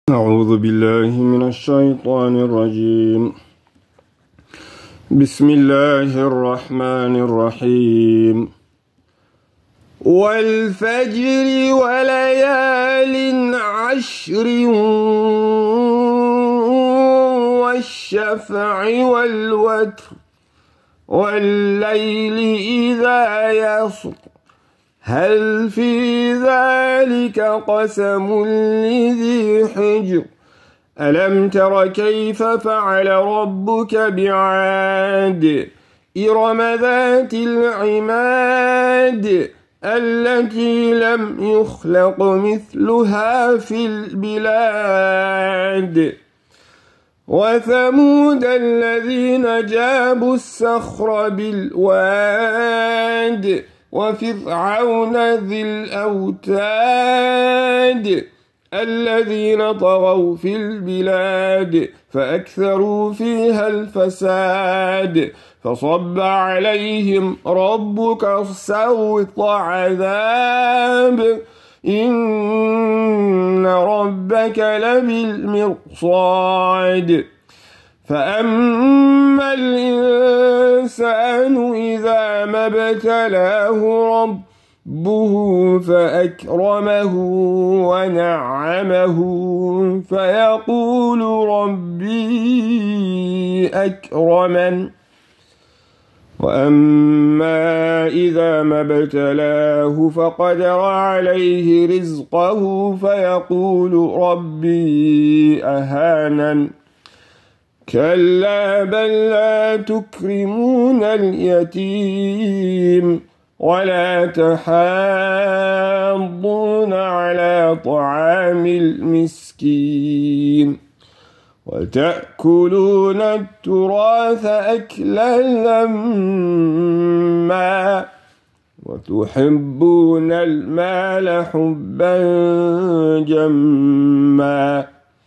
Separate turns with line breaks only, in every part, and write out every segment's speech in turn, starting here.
أعوذ بالله من الشيطان الرجيم. بسم الله الرحمن الرحيم. والفجر وليال عشر والشفع والوتر والليل إذا يسر هل في ذلك قسم لذي حجر ألم تر كيف فعل ربك بعاد إرم ذات العماد التي لم يخلق مثلها في البلاد وثمود الذين جابوا الصخر بالواد وفرعون ذي الأوتاد الذين طغوا في البلاد فأكثروا فيها الفساد فصب عليهم ربك سوط عذاب إن ربك لبالمرصاد فأما الإنسان إذا ما ابتلاه ربه فأكرمه ونعمه فيقول ربي أكرمن وأما إذا ما ابتلاه فقدر عليه رزقه فيقول ربي أهانن كلا بل لا تكرمون اليتيم ولا تحاضون على طعام المسكين وتأكلون التراث أكلا لما وتحبون المال حبا جما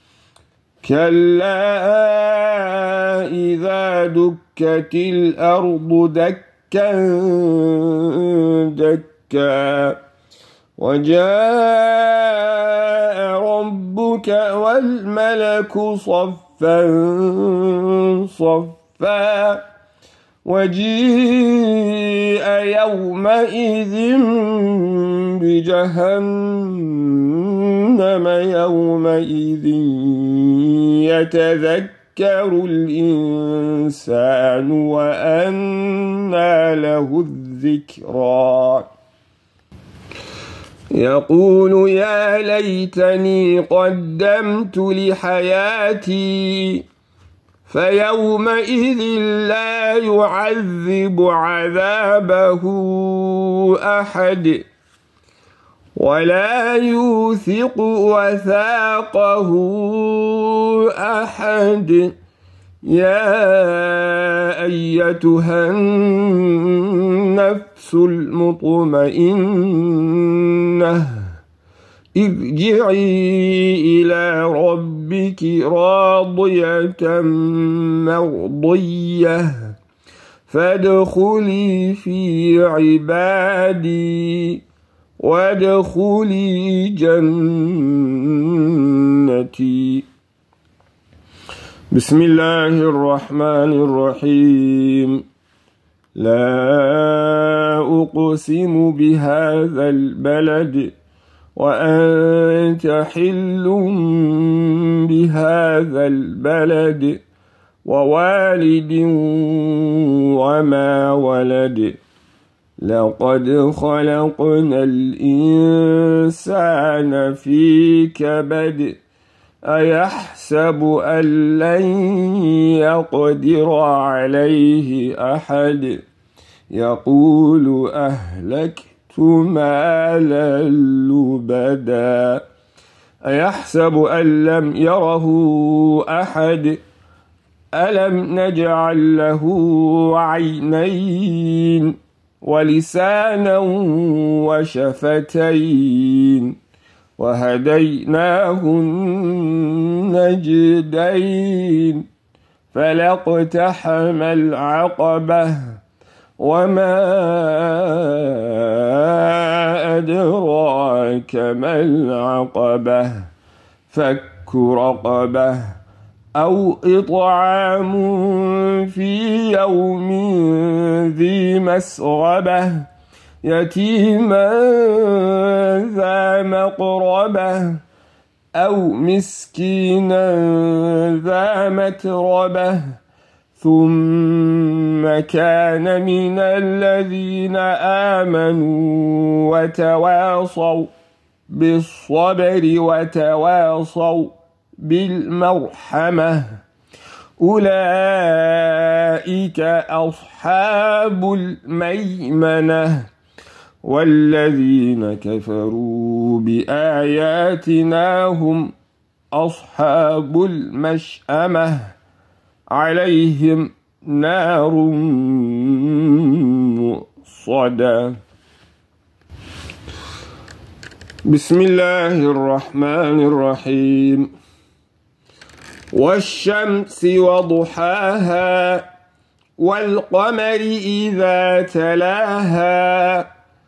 كلا إذا دكت الأرض دكا دكا وجاء ربك والملك صفا صفا وجيء يومئذ بجهنم يومئذ يتذكر الإنسان وأنى له الذكرى يقول يا ليتني قدمت لحياتي فيومئذ لا يعذب عذابه أحد ولا يوثق وثاقه أحد يا أيتها النفس المطمئنة ارجعي إلى ربك راضية مرضية فادخلي في عبادي وادخلي جنتي. بسم الله الرحمن الرحيم. لا أقسم بهذا البلد وأنت حل بهذا البلد ووالد وما ولد لقد خلقنا الإنسان في كبد أيحسب أن لن يقدر عليه أحد يقول أهلكت مالا لبدا أيحسب أن لم يره أحد ألم نجعل له عينين ولسانا وشفتين وهديناه النجدين فلاقتحم العقبة وما أدراك ما العقبة فك رقبة أو إطعام في يوم ذي مسغبة يتيما ذا مقربة أو مسكينا ذا متربة ثم كان من الذين آمنوا وتواصوا بالصبر وتواصوا بالمرحمة أولئك أصحاب الميمنة والذين كفروا بآياتنا هم أصحاب المشأمة عليهم نار مؤصدة. بسم الله الرحمن الرحيم. والشمس وضحاها والقمر إذا تلاها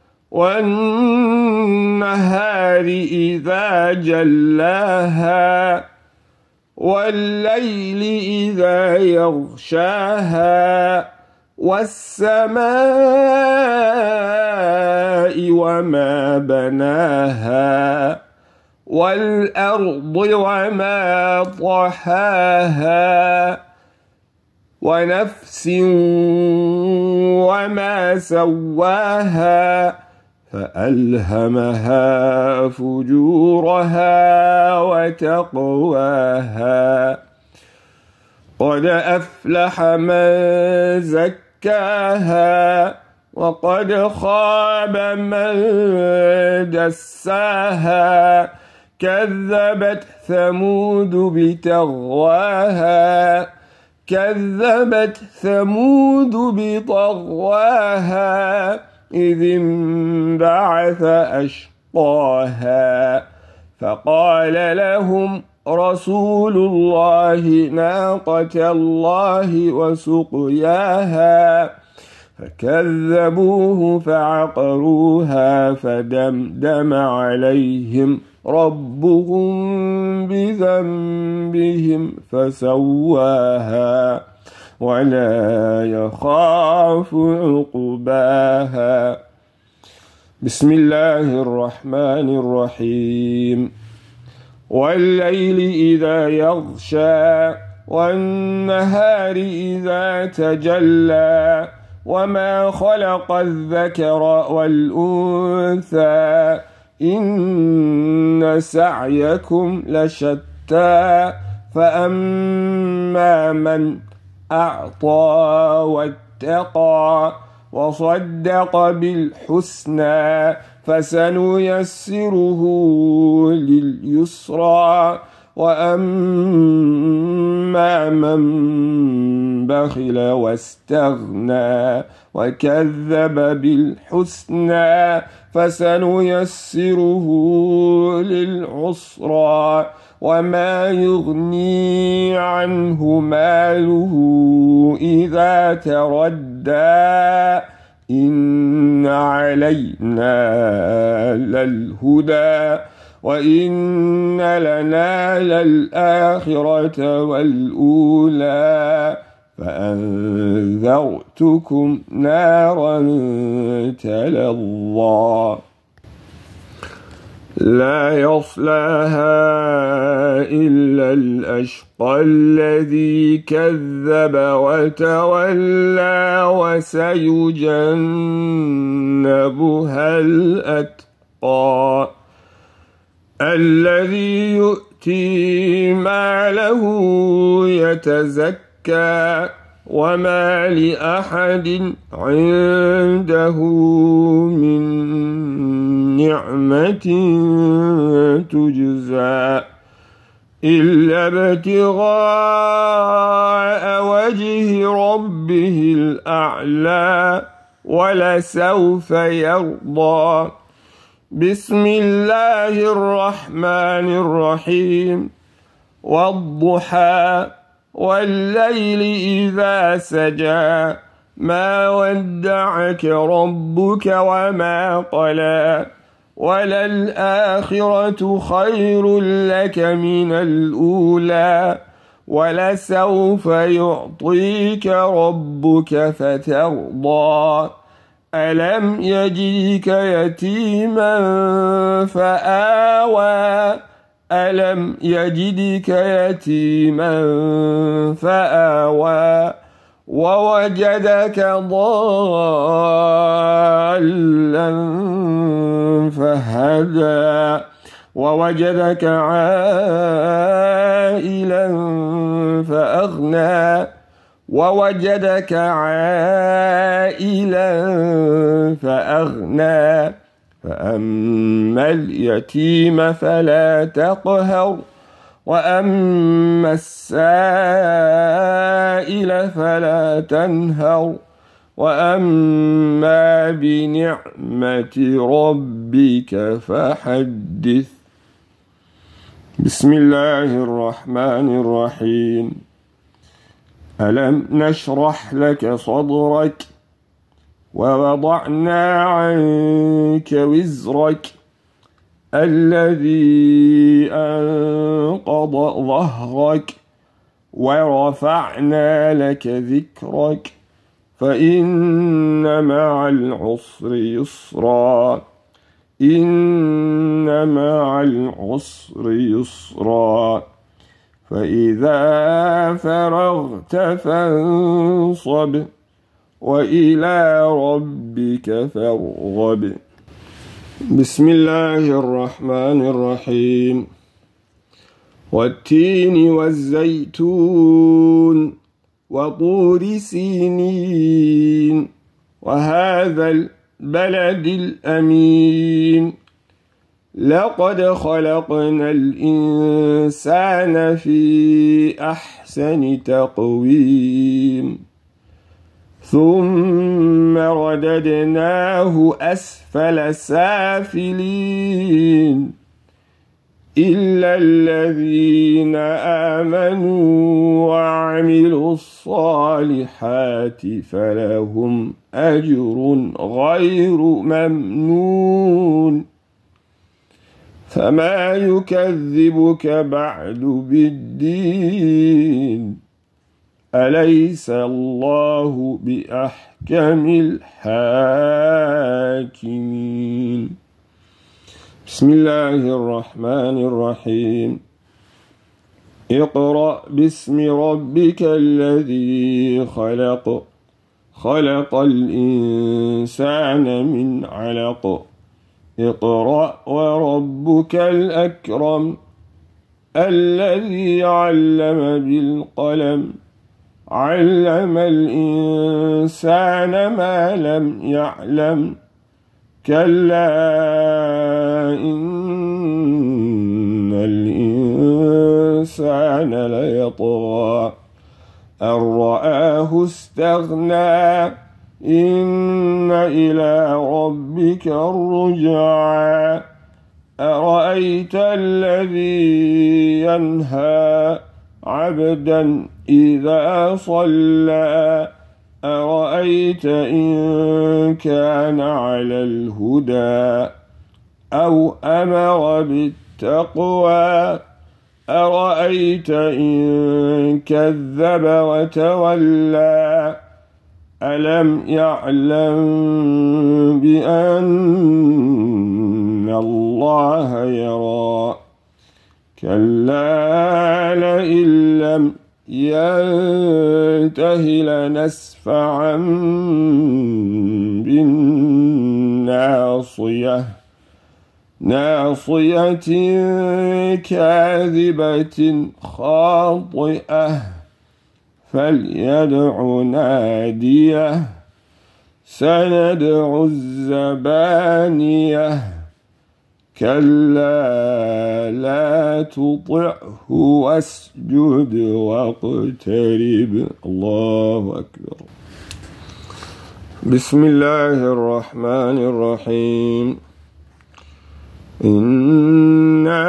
والنهار إذا جلاها والليل إذا يغشاها والسماء وما بناها والأرض وما طحاها ونفس وما سواها فألهمها فجورها وتقواها قد أفلح من زكاها وقد خاب من دساها كذبت ثمود بتغواها كذبت ثمود بطغواها إذ انبعث أشقاها فقال لهم رسول الله ناقة الله وسقياها فكذبوه فعقروها فدمدم عليهم ربهم بذنبهم فسواها ولا يخاف عقباها. بسم الله الرحمن الرحيم. والليل إذا يغشى والنهار إذا تجلى وما خلق الذكر والأنثى إن سعيكم لشتى فأما من أعطى واتقى وصدق بالحسنى فسنيسره لليسرى وأما من بخل واستغنى وكذب بالحسنى فسنيسره للعسرى وما يغني عنه ماله إذا تردى إن علينا للهدى وإن لنا للآخرة والأولى فأنذرتكم نارا تلظى لا يصلاها إلا الأشقى الذي كذب وتولى وسيجنبها الأتقى الذي يؤتي ماله يتزكى وما لأحد عنده من نعمة تجزى إلا ابتغاء وجه ربه الأعلى ولسوف يرضى. بسم الله الرحمن الرحيم. والضحى والليل إذا سجى ما ودعك ربك وما قلى وللآخرة خير لك من الأولى ولسوف يعطيك ربك فترضى ألم يجدك يتيما فآوى ألم يجدك يتيما فآوى ووجدك ضالا فهدى ووجدك عائلا فأغنى ووجدك عائلا فأغنى فأما اليتيم فلا تقهر وأما السائل فلا تنهر وأما بنعمة ربك فحدث. بسم الله الرحمن الرحيم. ألم نشرح لك صدرك ووضعنا عنك وزرك الذي أنقض ظهرك ورفعنا لك ذكرك فإن مع العسر يسرا إن مع العسر يسرا فإذا فرغت فانصب وإلى ربك فارغب. بسم الله الرحمن الرحيم. والتين والزيتون وطور سينين وهذا البلد الأمين لقد خلقنا الإنسان في أحسن تقويم ثم رددناه أسفل سافلين إلا الذين آمنوا وعملوا الصالحات فلهم أجر غير ممنون فما يكذبك بعد بالدين أليس الله بأحكم الحاكمين. بسم الله الرحمن الرحيم. اقرأ باسم ربك الذي خلق خلق الإنسان من علق اقرأ وربك الأكرم الذي علم بالقلم علم الإنسان ما لم يعلم كلا إن الإنسان ليطغى أن رآه استغنى إن إلى ربك الرجعى أرأيت الذي ينهى عبدا إذا صلى أرأيت إن كان على الهدى أو أمر بالتقوى أرأيت إن كذب وتولى ألم يعلم بأن الله يرى كلا لئن لم ينته لنسفعا بالناصية ناصية كاذبة خاطئة فليدع ناديه سندع الزبانية كلا لا تطعه واسجد واقترب. الله أكبر. بسم الله الرحمن الرحيم. إنا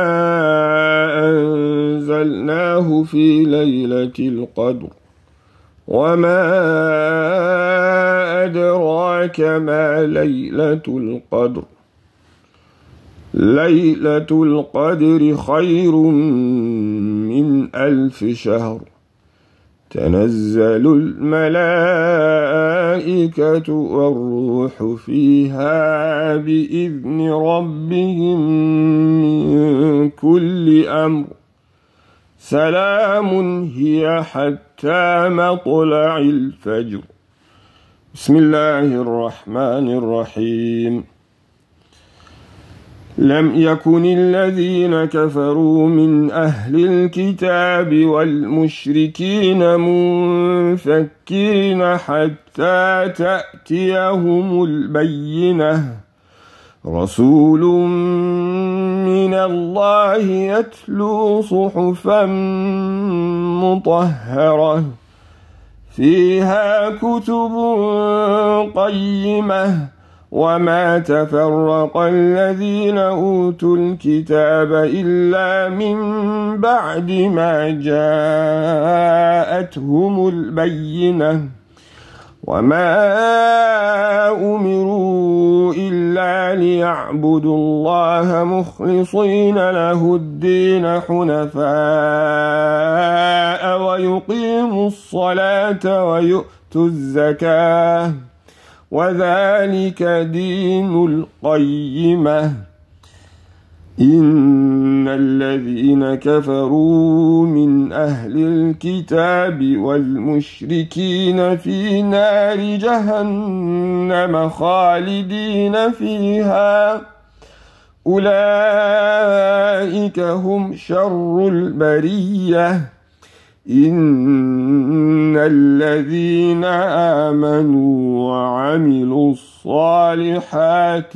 أنزلناه في ليلة القدر وما أدراك ما ليلة القدر ليلة القدر خير من 1000 شهر تنزل الملائكة والروح فيها بإذن ربهم من كل أمر سلام هي حتى مطلع الفجر. بسم الله الرحمن الرحيم. لم يكن الذين كفروا من أهل الكتاب والمشركين منفكين حتى تأتيهم البينة رسول من الله يتلو صحفا مطهرة فيها كتب قيمة وما تفرق الذين أوتوا الكتاب إلا من بعد ما جاءتهم البينة وما أمروا إلا ليعبدوا الله مخلصين له الدين حنفاء ويقيموا الصلاة ويؤتوا الزكاة وذلك دين القيمة. إن الذين كفروا من أهل الكتاب والمشركين في نار جهنم خالدين فيها أولئك هم شر البرية. إن الذين آمنوا وعملوا الصالحات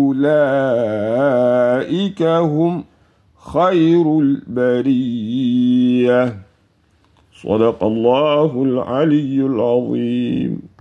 أولئك هم خير البرية. صدق الله العلي العظيم.